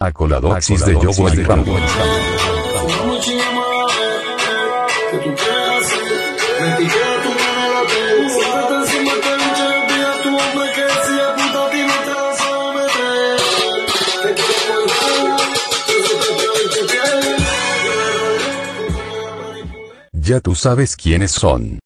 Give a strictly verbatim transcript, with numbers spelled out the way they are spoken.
Acoladoxis de Yogo y Rambo. Ya tú sabes quiénes son.